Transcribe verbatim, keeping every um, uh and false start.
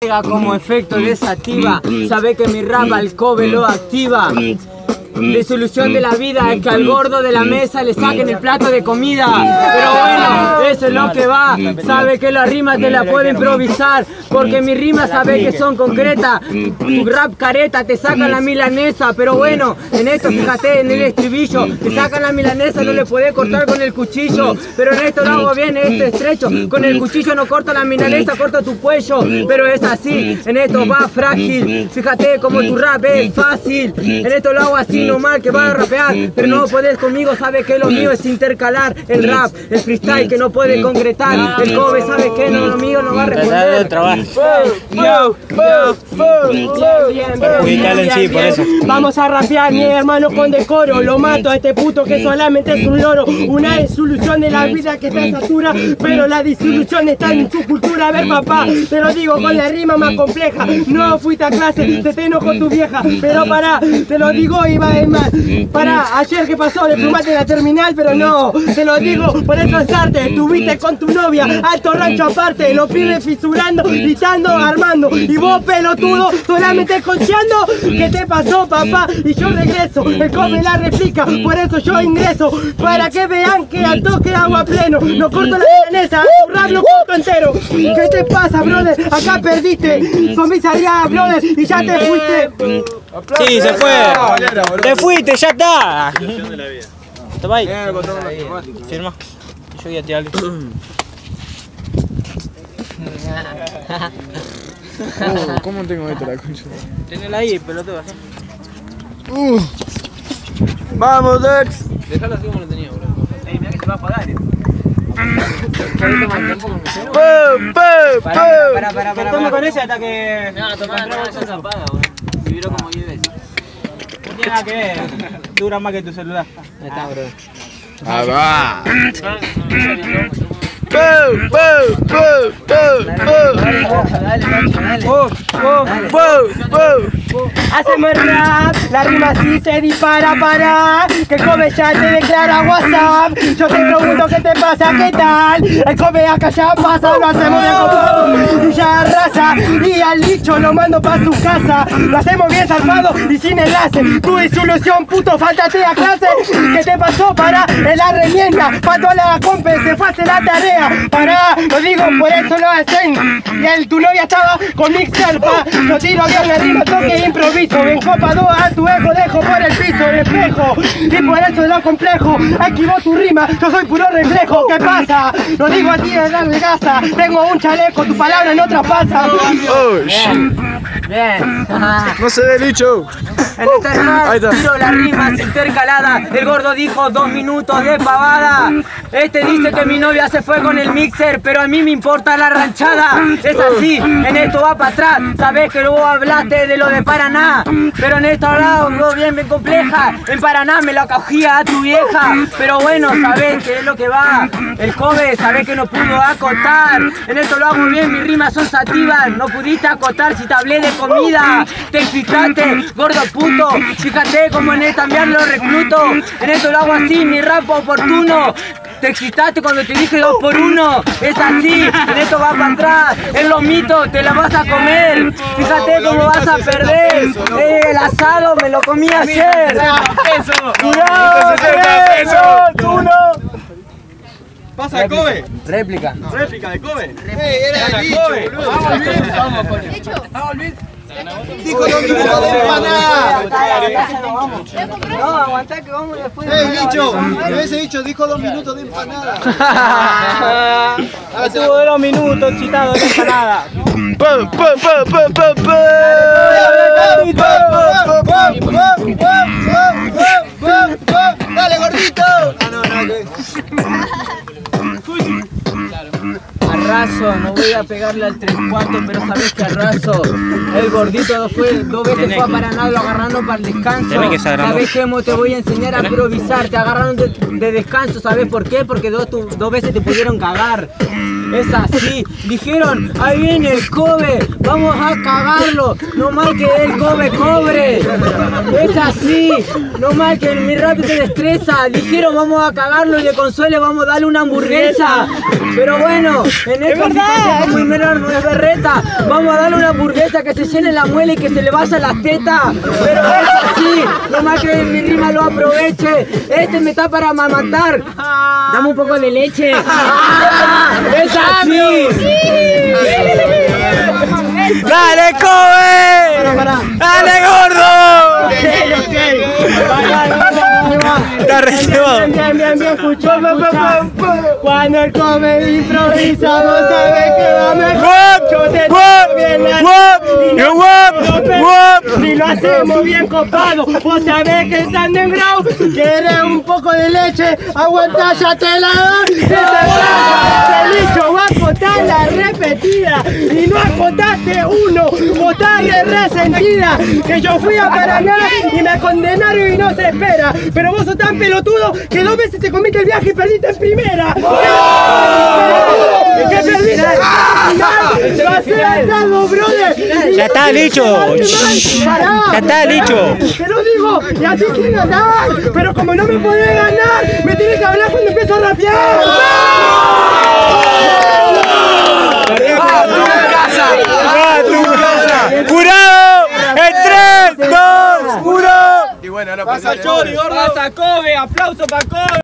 Como efecto desactiva, sabe que mi rap al Kobe lo activa. Disolución de la vida es que al gordo de la mesa le saquen el plato de comida. Pero bueno, eso es lo que va. Sabe que la rima te la puedo improvisar, porque mis rimas sabe que son concretas. Tu rap careta te sacan la milanesa. Pero bueno, en esto fíjate en el estribillo, te sacan la milanesa, no le puedes cortar con el cuchillo. Pero en esto lo hago bien, en esto estrecho. Con el cuchillo no corto la milanesa, corto tu cuello. Pero es así, en esto va frágil. Fíjate como tu rap es fácil. En esto lo hago así normal que va a rapear, pero no podés conmigo, sabe que lo mío es intercalar el rap, el freestyle que no puede concretar. El Kobe sabe que no, lo mío no va a responder. Perjudicial en sí, por eso. Vamos a rapear, mi hermano, con decoro. Lo mato a este puto que solamente es un loro. Una disolución de la vida que está satura, pero la disolución está en su cultura. A ver, papá, te lo digo con la rima más compleja. No fuiste a clase, te te enojó tu vieja. Pero pará, te lo digo y va a más. Pará, ayer que pasó, le plumaste en la terminal, pero no, te lo digo, por eso es arte. Estuviste con tu novia, alto rancho aparte, los pibes fisurando, gritando, armando. Y vos, pelotudo, solamente cocheando. ¿Qué te pasó, papá? Y yo regreso, el Kobe la replica, por eso yo ingreso, para que vean que al toque agua pleno. No corto la milanesa, tu rap lo corto entero. ¿Qué te pasa, brother? Acá perdiste, comisaría, brother, y ya te fuiste. Sí, se fue. Te fuiste, ya está. Toma ahí. Firma. Yo voy a tirarle. Uh, ¿Cómo tengo esto la concha? Tenela ahí, pelotudo. Uh. Vamos, Dex. Dejalo así como lo tenía, bro. Ey, mirá que se va a apagar, eh. Para, para, para, tome con ese hasta que... No, tomá, no, ya se apaga, bro. Vibró como diez veces. No tiene nada que ver. Dura más que tu celular. Ahí está, bro. Ah, va. Hacemos rap, la rima así se dispara para que el Kobe ya te declara WhatsApp. Yo te pregunto qué te pasa, qué tal. El Kobe acá ya pasa, lo hacemos de común y ya arrasa. Y al dicho lo mando pa' su casa. Lo hacemos bien salvado y sin enlace. Tu disolución, puto, faltate a clase. ¿Qué te pasó? Para en la remienda, pa' toda la compa se fue a hacer la tarea. Para, lo digo, por eso lo hacen. Y el, tu novia estaba con mixer, pa. Yo tiro bien la rima, toque improviso. En copa dos a tu eco dejo por el piso el espejo. Y por eso es lo complejo. Esquivo tu rima, yo soy puro reflejo. ¿Qué pasa? Lo digo a ti de darle gasa. Tengo un chaleco, tu palabra no traspasa. Oh, shit. Bien. No se ve, bicho. En este rap tiro las rimas intercaladas. El gordo dijo dos minutos de pavada. Este dice que mi novia se fue con el mixer, pero a mí me importa la ranchada. Es así, en esto va para atrás. Sabés que luego hablaste de lo de Paraná, pero en esto hablado bien, bien compleja. En Paraná me la cogía a tu vieja. Pero bueno, sabés que es lo que va. El Kobe, sabés que no pudo acotar. En esto lo hago bien, mis rimas son sativas. No pudiste acotar si te hablé de comida. Te excitaste, gordo puto. Fíjate como en esta también lo recluto. En esto lo hago así, mi rap oportuno. Te excitaste cuando te dije dos por uno. Es así, en esto va para atrás. Es lo mito, te la vas a comer. Fíjate cómo vas a perder. Eh, el asado me lo comí ayer. ¡Cuidado! ¡Uno! ¿Pasa de Kobe? Réplica. Réplica de Kobe. ¡Ey, era el Kobe! ¡Vamos, Luis! Dijo dos minutos de empanada. No, aguantá que vamos después. ¡Ey, bicho! Me hubiese dicho, dijo dos minutos de empanada. Estuvo dos minutos, chitado de empanada. ¡Dale, gordito! No, no, Arraso, no voy a pegarle al tres cuatro, pero sabes que arraso. El gordito fue, dos veces fue a Paraná, lo agarraron para el descanso. Sabes cómo te voy a enseñar a improvisar, te agarraron de, de descanso, ¿sabes por qué? Porque dos, tu, dos veces te pudieron cagar. Es así. Dijeron, ahí viene el Kobe, vamos a cagarlo. No mal que el Kobe cobre. Es así. No mal que mi rap te destreza. Dijeron, vamos a cagarlo y de consuelo vamos a darle una hamburguesa. Pero bueno, en esta situación muy menor no es berreta. Vamos a darle una hamburguesa que se llene la muela y que se le vaya las tetas. Pero es así. No mal que mi rima lo aproveche. Este me está para matar. Dame un poco de leche. ¡Es así! ¡Dale, Kobe! ¡Dale, gordo! Ok, ok. Está reservado. Bien, bien, bien, bien, escuchó. Cuando el Kobe improvisa, vos sabés que va mejor. Yo te tengo bien la si lo hacemos bien copado, vos sabés que el underground quiere un poco de leche, aguantá, ya te la doy. Este licho va a acotar la repetida y no acotaste uno, votaste resentida. Que yo fui a Paraná y me condenaron y no se espera. Pero vos sos tan pelotudo que dos veces te comiste el viaje y perdiste en primera. ¿Qué perdiste? Va a ser atado, brother. Ya está, Licho. Ya está, Licho. Te lo digo, y así quiero ganar. Pero como no me podés ganar, me tienes que hablar cuando empiezo a rapear. ¡Jurado! ¡En tres, dos, uno! Y bueno, ahora Pasa Chori, gordo. Pasa Kobe, aplauso para Kobe.